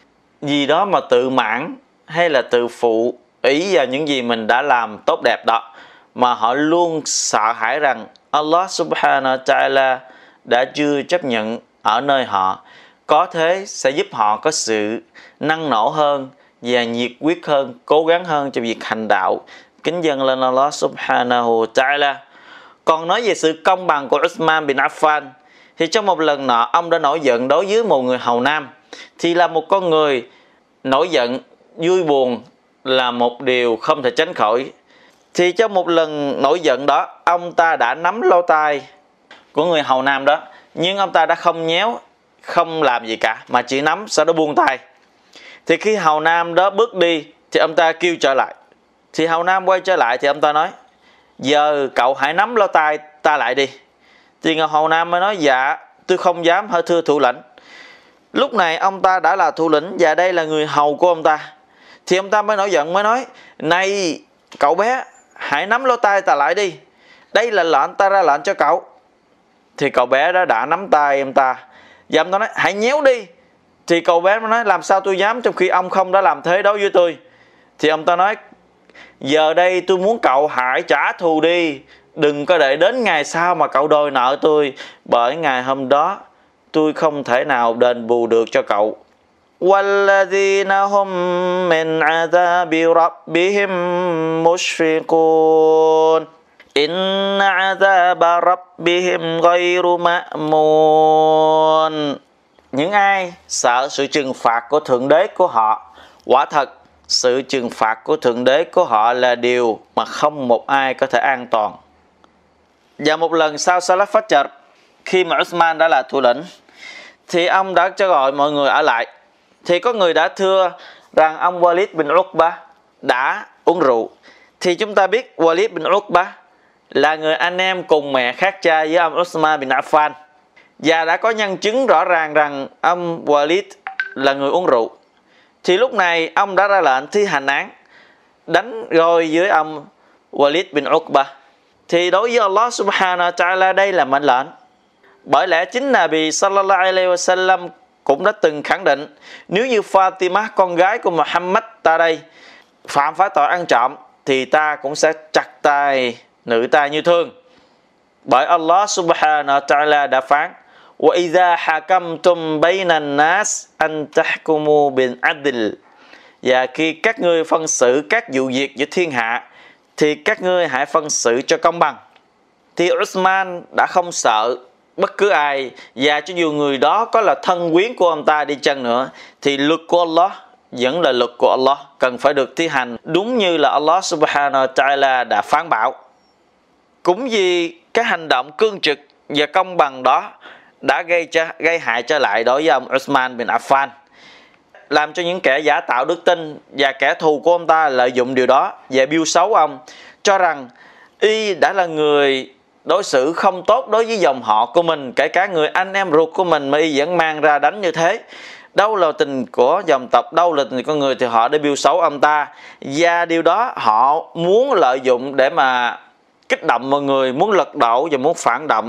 gì đó mà tự mãn hay là tự phụ ý vào những gì mình đã làm tốt đẹp đó, mà họ luôn sợ hãi rằng Allah subhanahu wa ta'ala đã chưa chấp nhận ở nơi họ, có thế sẽ giúp họ có sự năng nổ hơn và nhiệt huyết hơn, cố gắng hơn cho việc hành đạo kính dâng lên Allah subhanahu wa ta'ala. Còn nói về sự công bằng của Uthman bin Affan, thì trong một lần nọ ông đã nổi giận đối với một người hầu nam. Thì là một con người nổi giận, vui buồn là một điều không thể tránh khỏi. Thì trong một lần nổi giận đó, ông ta đã nắm lỗ tai của người hầu nam đó, nhưng ông ta đã không nhéo, không làm gì cả, mà chỉ nắm sau đó buông tay. Thì khi hầu nam đó bước đi thì ông ta kêu trở lại. Thì hầu nam quay trở lại thì ông ta nói: giờ cậu hãy nắm lỗ tai ta lại đi. Thì người hầu nam mới nói: dạ tôi không dám hả thưa thủ lĩnh. Lúc này ông ta đã là thủ lĩnh và đây là người hầu của ông ta. Thì ông ta mới nổi giận, mới nói: này cậu bé, hãy nắm lỗ tai ta lại đi, đây là lệnh ta ra lệnh cho cậu. Thì cậu bé đó đã nắm tay ông ta và ông ta nói: hãy nhéo đi. Thì cậu bé mới nói: làm sao tôi dám, trong khi ông không đã làm thế đối với tôi. Thì ông ta nói: giờ đây tôi muốn cậu hãy trả thù đi, đừng có để đến ngày sau mà cậu đòi nợ tôi, bởi ngày hôm đó tôi không thể nào đền bù được cho cậu. وَالَّذِينَ هُمْ مِنْ عَذَابِ رَبِّهِمْ مُشْفِقُونَ إِنَّ عَذَابَ رَبِّهِمْ غَيْرُ مَأْمُونَ. Những ai sợ sự trừng phạt của Thượng Đế của họ, quả thật sự trừng phạt của Thượng Đế của họ là điều mà không một ai có thể an toàn. Và một lần sau Salat Fajr, khi mà Uthman đã là thủ lĩnh, thì ông đã cho gọi mọi người ở lại. Thì có người đã thưa rằng ông Walid bin Uqba đã uống rượu. Thì chúng ta biết Walid bin Uqba là người anh em cùng mẹ khác cha với ông Uthman bin Affan, và đã có nhân chứng rõ ràng rằng ông Walid là người uống rượu. Thì lúc này ông đã ra lệnh thi hành án, đánh roi với ông Walid bin Uqba. Thì đối với Allah subhanahu wa ta'ala đây là mệnh lệnh. Bởi lẽ chính Nabi sallallahu alaihi wasallam cũng đã từng khẳng định, nếu như Fatima, con gái của Muhammad ta đây, phạm phải tội ăn trộm, thì ta cũng sẽ chặt tay nữ ta như thương. Bởi Allah subhanahu wa ta'ala đã phán: وَإِذَا حَكَمْتُمْ بَيْنَ النَّاسِ أَنْ تَحْكُمُوا بِالْعَدْلِ. Và khi các ngươi phân xử các vụ việc giữa thiên hạ, thì các ngươi hãy phân xử cho công bằng. Thì Uthman đã không sợ bất cứ ai, và cho dù người đó có là thân quyến của ông ta đi chăng nữa, thì luật của Allah vẫn là luật của Allah, cần phải được thi hành đúng như là Allah subhanahu wa ta'ala đã phán bảo. Cũng vì các hành động cương trực và công bằng đó đã gây cho, gây hại trở lại đối với ông Uthman bin Affan, làm cho những kẻ giả tạo đức tin và kẻ thù của ông ta lợi dụng điều đó và biêu xấu ông, cho rằng y đã là người đối xử không tốt đối với dòng họ của mình, kể cả người anh em ruột của mình mà y vẫn mang ra đánh như thế. Đâu là tình của dòng tộc, đâu là tình con người, thì họ đã biêu xấu ông ta. Và điều đó họ muốn lợi dụng để mà kích động mọi người, muốn lật đổ và muốn phản động.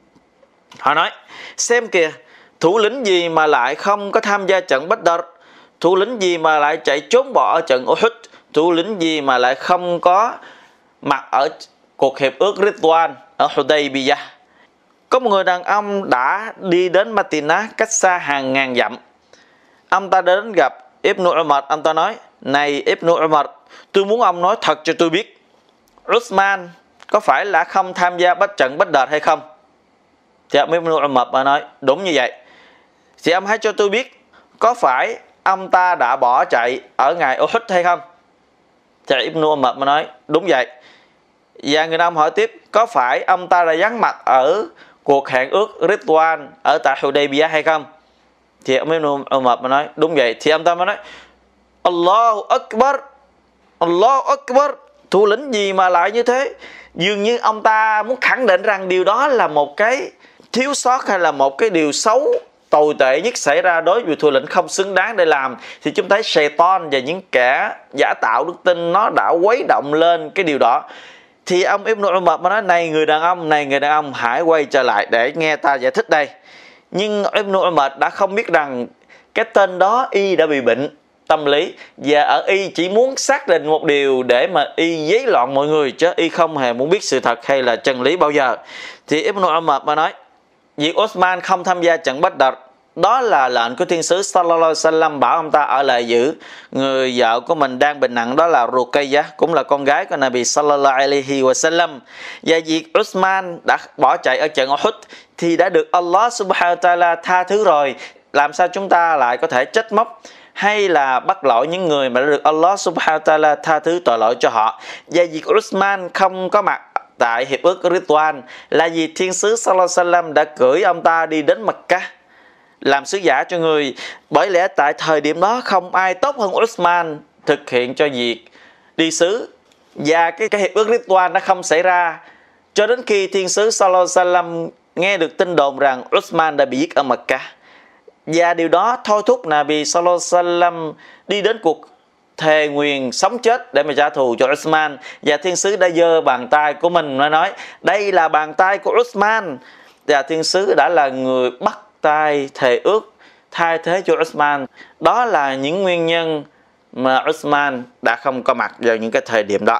Họ nói: xem kìa, thủ lĩnh gì mà lại không có tham gia trận Badr, thủ lĩnh gì mà lại chạy trốn bỏ ở trận Uhud, thủ lĩnh gì mà lại không có mặt ở cuộc hiệp ước Ridwan ở Hudaybiyah. Có một người đàn ông đã đi đến Madinah cách xa hàng ngàn dặm. Ông ta đến gặp Ibn Umar. Ông ta nói: này Ibn Umar, tôi muốn ông nói thật cho tôi biết, Uthman có phải là không tham gia bắt trận Badr hay không? Thì ông Ibn Umar mà nói: đúng như vậy. Thì ông hãy cho tôi biết, có phải ông ta đã bỏ chạy ở ngày Uhud hay không? Thì Ibn Umar mà nói: đúng vậy. Và người đàn ông hỏi tiếp: có phải ông ta đã vắng mặt ở cuộc hẹn ước Ridwan ở tại Hudaybiyah hay không? Thì ông Ibn Umar mà nói: đúng vậy. Thì ông ta mới nói: Allahu Akbar, Allahu Akbar, thủ lĩnh gì mà lại như thế? Dường như ông ta muốn khẳng định rằng điều đó là một cái thiếu sót hay là một cái điều xấu tồi tệ nhất xảy ra đối với thủ lĩnh không xứng đáng để làm. Thì chúng thấy Shaitan và những kẻ giả tạo đức tin nó đã quấy động lên cái điều đó. Thì ông Ibn Umar mới nói: này người đàn ông, này người đàn ông, hãy quay trở lại để nghe ta giải thích đây. Nhưng Ibn Umar đã không biết rằng cái tên đó y đã bị bệnh tâm lý, và ở y chỉ muốn xác định một điều để mà y giấy loạn mọi người, chứ y không hề muốn biết sự thật hay là chân lý bao giờ. Thì Ibn Umar mà nói việc Uthman không tham gia trận Badr đó là lệnh của Thiên sứ sallallahu alaihi wasallam, bảo ông ta ở lại giữ người vợ của mình đang bệnh nặng, đó là Ruqayyah, cũng là con gái của Nabi sallallahu alaihi wasallam. Và việc Uthman đã bỏ chạy ở trận Uhud thì đã được Allah subhanahu wa ta'ala tha thứ rồi. Làm sao chúng ta lại có thể trách móc hay là bắt lỗi những người mà đã được Allah subhanahu wa ta'ala tha thứ tội lỗi cho họ? Và việc Uthman không có mặt tại hiệp ước Ridwan là vì Thiên sứ sallallahu alaihi wasallam đã gửi ông ta đi đến Mecca làm sứ giả cho người. Bởi lẽ tại thời điểm đó không ai tốt hơn Uthman thực hiện cho việc đi sứ, và cái, cái hiệp ước Ridwan nó không xảy ra cho đến khi Thiên sứ sallallahu alaihi wasallam nghe được tin đồn rằng Uthman đã bị giết ở Mecca. Và điều đó thôi thúc Nabi sallallahu alaihi wasallam đi đến cuộc thề nguyền sống chết để mà trả thù cho Uthman. Và Thiên sứ đã giơ bàn tay của mình và nói đây là bàn tay của Uthman, và Thiên sứ đã là người bắt tay thề ước thay thế cho Uthman. Đó là những nguyên nhân mà Uthman đã không có mặt vào những cái thời điểm đó.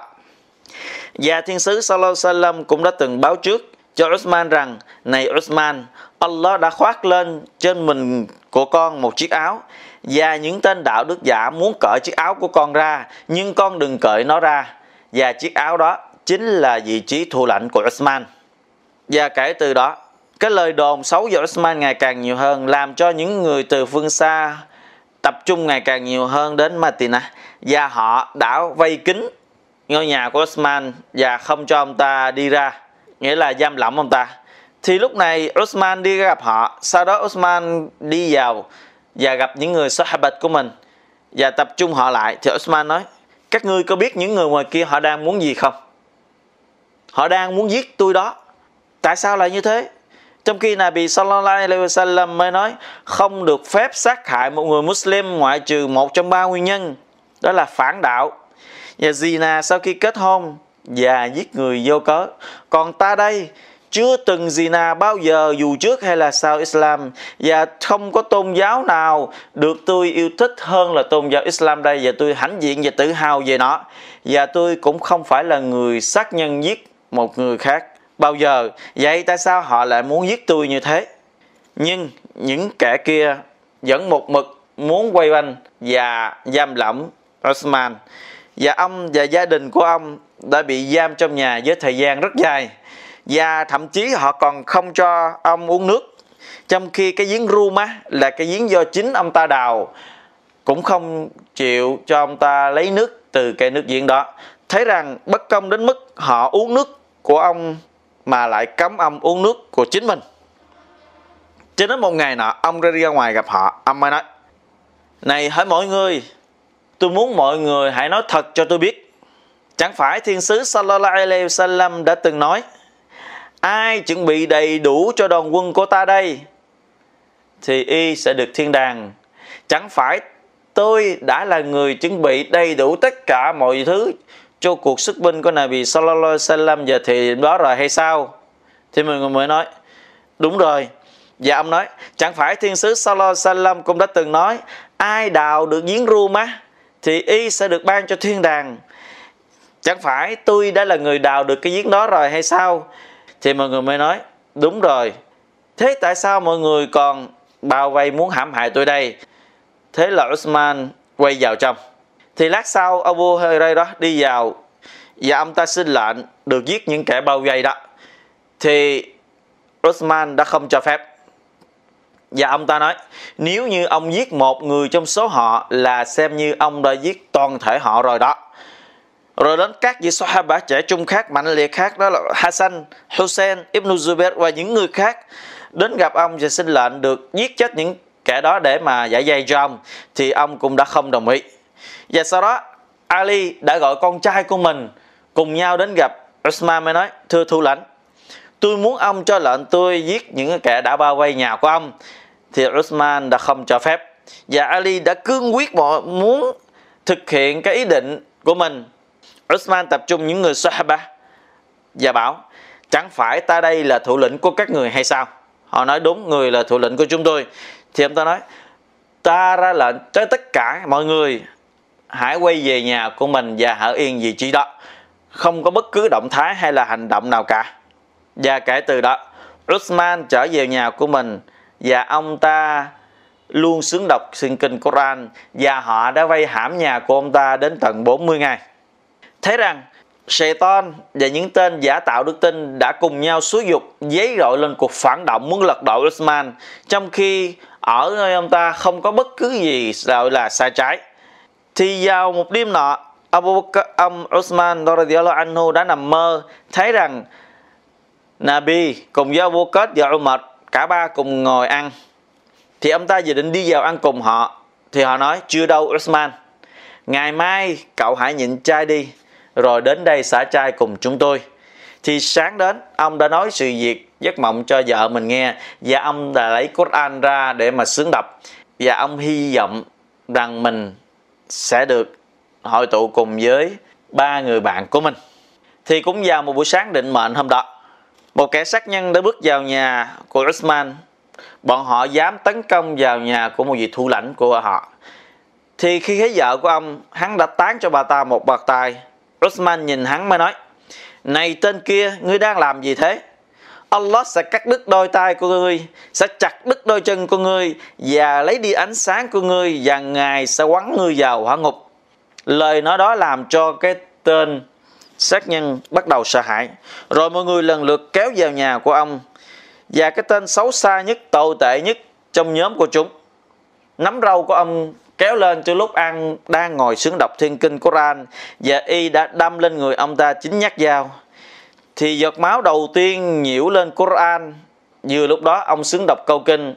Và Thiên sứ sallallahu alaihi wasallam cũng đã từng báo trước cho Uthman rằng này Uthman, Allah đã khoác lên trên mình của con một chiếc áo, và những tên đạo đức giả muốn cởi chiếc áo của con ra, nhưng con đừng cởi nó ra. Và chiếc áo đó chính là vị trí thủ lãnh của Uthman. Và kể từ đó, cái lời đồn xấu về Uthman ngày càng nhiều hơn, làm cho những người từ phương xa tập trung ngày càng nhiều hơn đến Madinah, và họ đã vây kín ngôi nhà của Uthman và không cho ông ta đi ra, nghĩa là giam lỏng ông ta. Thì lúc này Uthman đi gặp họ, sau đó Uthman đi vào và gặp những người Sahabat của mình và tập trung họ lại. Thì Uthman nói các ngươi có biết những người ngoài kia họ đang muốn gì không? Họ đang muốn giết tôi đó. Tại sao lại như thế? Trong khi Nabi sallallahu alaihi wasallam mới nói không được phép sát hại một người Muslim ngoại trừ một trong ba nguyên nhân, đó là phản đạo và zina sau khi kết hôn và giết người vô cớ. Còn ta đây chưa từng zina bao giờ dù trước hay là sau Islam, và không có tôn giáo nào được tôi yêu thích hơn là tôn giáo Islam đây, và tôi hãnh diện và tự hào về nó. Và tôi cũng không phải là người sát nhân giết một người khác bao giờ. Vậy tại sao họ lại muốn giết tôi như thế? Nhưng những kẻ kia vẫn một mực muốn quay quanh và giam lỏng Uthman, và ông và gia đình của ông đã bị giam trong nhà với thời gian rất dài, và thậm chí họ còn không cho ông uống nước, trong khi cái giếng Ruma là cái giếng do chính ông ta đào cũng không chịu cho ông ta lấy nước từ cây nước giếng đó. Thấy rằng bất công đến mức họ uống nước của ông mà lại cấm ông uống nước của chính mình. Cho đến một ngày nọ, ông ra đi ra ngoài gặp họ, ông mới nói này hỡi mọi người, tôi muốn mọi người hãy nói thật cho tôi biết, chẳng phải Thiên sứ sallallahu alaihi wasallam đã từng nói ai chuẩn bị đầy đủ cho đoàn quân của ta đây thì y sẽ được thiên đàng? Chẳng phải tôi đã là người chuẩn bị đầy đủ tất cả mọi thứ cho cuộc xuất binh của Nabi sallallahu alaihi wasallam giờ thì đó rồi hay sao? Thì mọi người mới nói đúng rồi. Và ông nói chẳng phải Thiên sứ sallallahu alaihi wasallam cũng đã từng nói ai đào được giếng Ruma thì y sẽ được ban cho thiên đàng? Chẳng phải tôi đã là người đào được cái giếng đó rồi hay sao? Thì mọi người mới nói đúng rồi. Thế tại sao mọi người còn bao vây muốn hãm hại tôi đây? Thế là Uthman quay vào trong. Thì lát sau Abu Hurairah đi vào và ông ta xin lệnh được giết những kẻ bao vây đó. Thì Uthman đã không cho phép, và ông ta nói nếu như ông giết một người trong số họ là xem như ông đã giết toàn thể họ rồi đó. Rồi đến các vị Sahaba trẻ trung khác, mạnh liệt khác, đó là Hassan, Hussein, Ibn Zubair và những người khác đến gặp ông và xin lệnh được giết chết những kẻ đó để mà giải vây cho ông. Thì ông cũng đã không đồng ý. Và sau đó Ali đã gọi con trai của mình cùng nhau đến gặp Uthman, mới nói thưa thủ lãnh, tôi muốn ông cho lệnh tôi giết những kẻ đã bao vây nhà của ông. Thì Uthman đã không cho phép, và Ali đã cương quyết muốn thực hiện cái ý định của mình. Uthman tập trung những người Sahaba và bảo chẳng phải ta đây là thủ lĩnh của các người hay sao? Họ nói đúng, người là thủ lĩnh của chúng tôi. Thì ông ta nói ta ra lệnh cho tất cả mọi người hãy quay về nhà của mình và ở yên vị trí đó, không có bất cứ động thái hay là hành động nào cả. Và kể từ đó, Uthman trở về nhà của mình và ông ta luôn xứng đọc xuyên kinh Quran, và họ đã vây hãm nhà của ông ta đến tận bốn mươi ngày. Thấy rằng Shaitan và những tên giả tạo đức tin đã cùng nhau xúi dục dấy rọi lên cuộc phản động muốn lật đổ Uthman, trong khi ở nơi ông ta không có bất cứ gì gọi là sai trái. Thì vào một đêm nọ, Abu Bakr, ông Uthman radhiyallahu anhu đã nằm mơ thấy rằng Nabi cùng với Abu Bakr và Umar cả ba cùng ngồi ăn. Thì ông ta dự định đi vào ăn cùng họ. Thì họ nói: chưa đâu Uthman, ngày mai cậu hãy nhịn chay đi, rồi đến đây xả chay cùng chúng tôi. Thì sáng đến, ông đã nói sự việc giấc mộng cho vợ mình nghe, và ông đã lấy Quran ra để mà xướng đọc, và ông hy vọng rằng mình sẽ được hội tụ cùng với ba người bạn của mình. Thì cũng vào một buổi sáng định mệnh hôm đó, một kẻ sát nhân đã bước vào nhà của Uthman. Bọn họ dám tấn công vào nhà của một vị thủ lãnh của họ. Thì khi thấy vợ của ông, hắn đã tán cho bà ta một bạt tai. Uthman nhìn hắn mới nói: này tên kia, ngươi đang làm gì thế? Allah sẽ cắt đứt đôi tay của ngươi, sẽ chặt đứt đôi chân của ngươi, và lấy đi ánh sáng của ngươi, và Ngài sẽ quăng ngươi vào hỏa ngục. Lời nói đó làm cho cái tên sát nhân bắt đầu sợ hãi. Rồi mọi người lần lượt kéo vào nhà của ông, và cái tên xấu xa nhất, tồi tệ nhất trong nhóm của chúng nắm râu của ông kéo lên từ lúc ăn đang ngồi xướng đọc thiên kinh Quran, và y đã đâm lên người ông ta chín nhát dao. Thì giọt máu đầu tiên nhiễu lên Quran. Vừa lúc đó ông xướng đọc câu kinh: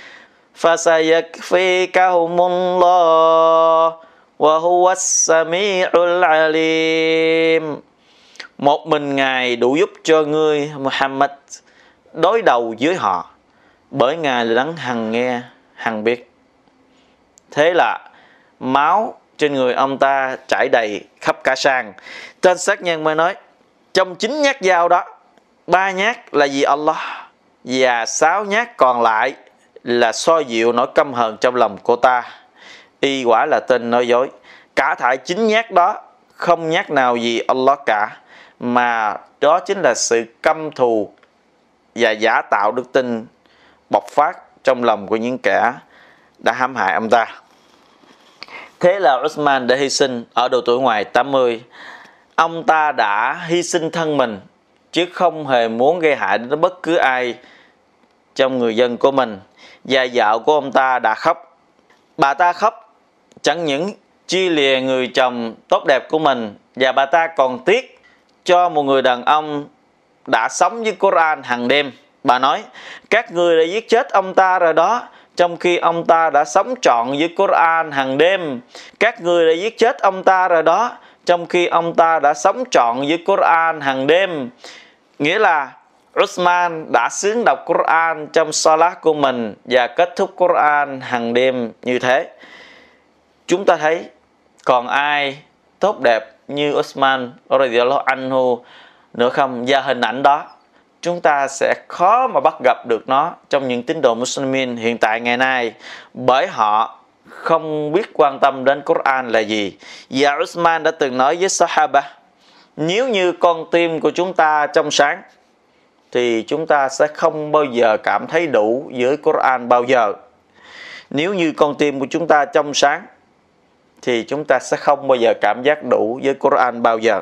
Fasayakfikahumullah wa huwas sami'ul alim. Một mình Ngài đủ giúp cho ngươi Muhammad đối đầu với họ, bởi Ngài là đấng hằng nghe hằng biết. Thế là máu trên người ông ta chảy đầy khắp cả sàn. Tên sát nhân mới nói: trong chín nhát dao đó, ba nhát là vì Allah, và sáu nhát còn lại là xoa dịu nỗi căm hờn trong lòng của ta. Y quả là tên nói dối. Cả thảy chín nhát đó không nhát nào vì Allah cả, mà đó chính là sự căm thù và giả tạo đức tin bộc phát trong lòng của những kẻ đã hãm hại ông ta. Thế là Uthman đã hy sinh ở độ tuổi ngoài tám mươi. Ông ta đã hy sinh thân mình, chứ không hề muốn gây hại đến bất cứ ai trong người dân của mình. Và vợ của ông ta đã khóc. Bà ta khóc chẳng những chia lìa người chồng tốt đẹp của mình, và bà ta còn tiếc cho một người đàn ông đã sống với Quran hàng đêm. Bà nói: các người đã giết chết ông ta rồi đó, trong khi ông ta đã sống trọn với Quran hàng đêm. Các người đã giết chết ông ta rồi đó, trong khi ông ta đã sống trọn với Quran hàng đêm. Nghĩa là Uthman đã xướng đọc Quran trong salat của mình và kết thúc Quran hàng đêm như thế. Chúng ta thấy còn ai tốt đẹp như Uthman radhiyallahu anhu nữa không? Và hình ảnh đó chúng ta sẽ khó mà bắt gặp được nó trong những tín đồ Muslimin hiện tại ngày nay, bởi họ không biết quan tâm đến Quran là gì. Và Uthman đã từng nói với Sahaba: nếu như con tim của chúng ta trong sáng thì chúng ta sẽ không bao giờ cảm thấy đủ với Quran bao giờ. Nếu như con tim của chúng ta trong sáng thì chúng ta sẽ không bao giờ cảm giác đủ với Quran bao giờ.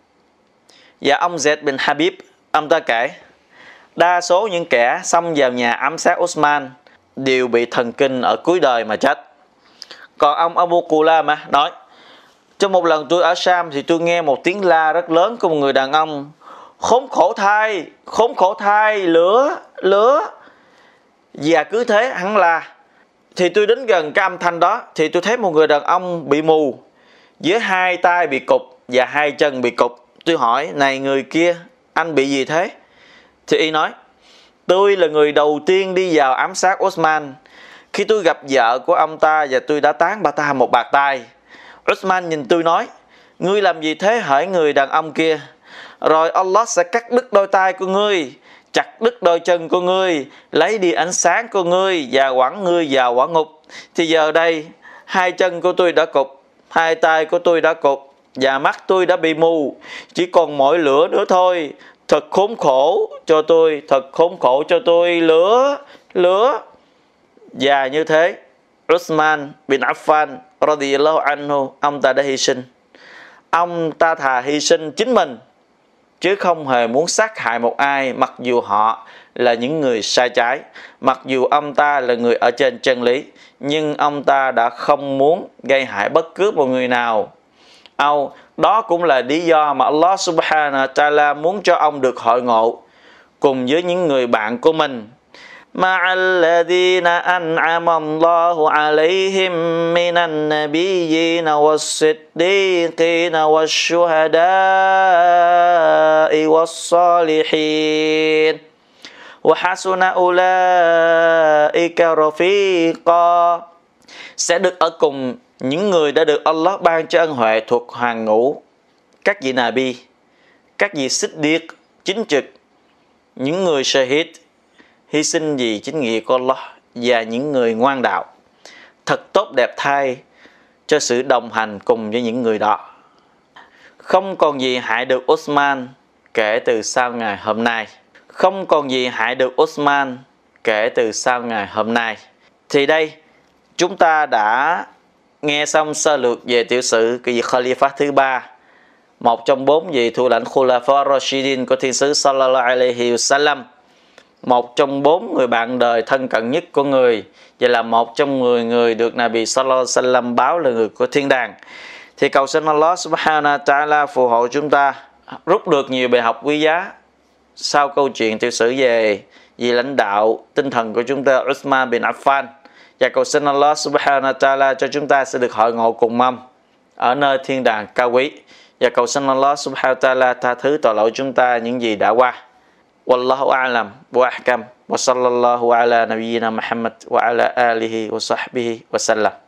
Và ông Zaid bin Habib, ông ta kể: đa số những kẻ xông vào nhà ám sát Uthman đều bị thần kinh ở cuối đời mà chết. Còn ông Abu Qulama nói: trong một lần tôi ở Sham thì tôi nghe một tiếng la rất lớn của một người đàn ông: khốn khổ thay, khốn khổ thay, lửa, lửa. Và cứ thế hắn la. Thì tôi đến gần cái âm thanh đó, thì tôi thấy một người đàn ông bị mù, với hai tay bị cụp và hai chân bị cụp. Tôi hỏi: này người kia, anh bị gì thế? Thì y nói: tôi là người đầu tiên đi vào ám sát Uthman. Khi tôi gặp vợ của ông ta và tôi đã tán bà ta một bạt tai. Uthman nhìn tôi nói: ngươi làm gì thế hỡi người đàn ông kia? Rồi Allah sẽ cắt đứt đôi tay của ngươi, chặt đứt đôi chân của ngươi, lấy đi ánh sáng của ngươi và quẳng ngươi vào quả ngục. Thì giờ đây hai chân của tôi đã cụt, hai tay của tôi đã cụt và mắt tôi đã bị mù, chỉ còn mỗi lửa nữa thôi. Thật khốn khổ cho tôi, thật khốn khổ cho tôi, lửa, lửa. Và như thế, Uthman bin Affan radiyallahu anhu, ông ta đã hy sinh. Ông ta thà hy sinh chính mình chứ không hề muốn sát hại một ai, mặc dù họ là những người sai trái, mặc dù ông ta là người ở trên chân lý, nhưng ông ta đã không muốn gây hại bất cứ một người nào. Âu, đó cũng là lý do mà Allah subhanahu wa ta'ala muốn cho ông được hội ngộ cùng với những người bạn của mình. Ma'alladhina an'ama Allahu alayhim minan nabiyyina was-siddiqina wash-shuhada'i was-salihin wa hasuna ulaika rafiqa. Sẽ được ở cùng những người đã được Allah ban cho ân huệ thuộc hàng ngũ các vị Nabi, các vị Siddiq chính trực, những người Shahid hy sinh vì chính nghĩa của Allah, và những người ngoan đạo. Thật tốt đẹp thay cho sự đồng hành cùng với những người đó. Không còn gì hại được Uthman kể từ sau ngày hôm nay. Không còn gì hại được Uthman kể từ sau ngày hôm nay. Thì đây, chúng ta đã nghe xong sơ lược về tiểu sử của vị Khalifa thứ ba, một trong bốn vị thủ lãnh Khulafa Rashidin của Thiên sứ Sallallahu Alaihi Wasallam, một trong bốn người bạn đời thân cận nhất của người, và là một trong mười người được Nabi Sallallahu Alaihi Wasallam báo là người của thiên đàng. Thì cầu xin Allah Subhanahu wa Ta'ala phù hộ chúng ta rút được nhiều bài học quý giá sau câu chuyện tiểu sử về vị lãnh đạo tinh thần của chúng ta, Uthman bin Affan. Và cầu xin Allah Subhanahu wa Ta'ala cho chúng ta sẽ được hội ngộ cùng mâm ở nơi thiên đàng cao quý. Và cầu xin Allah Subhanahu wa Ta'ala tha thứ tội lỗi chúng ta những gì đã qua. Wallahu a'lam wa ahkam. Wa sallallahu ala nabiyyina Muhammad wa ala alihi wa sahbihi wa sallam.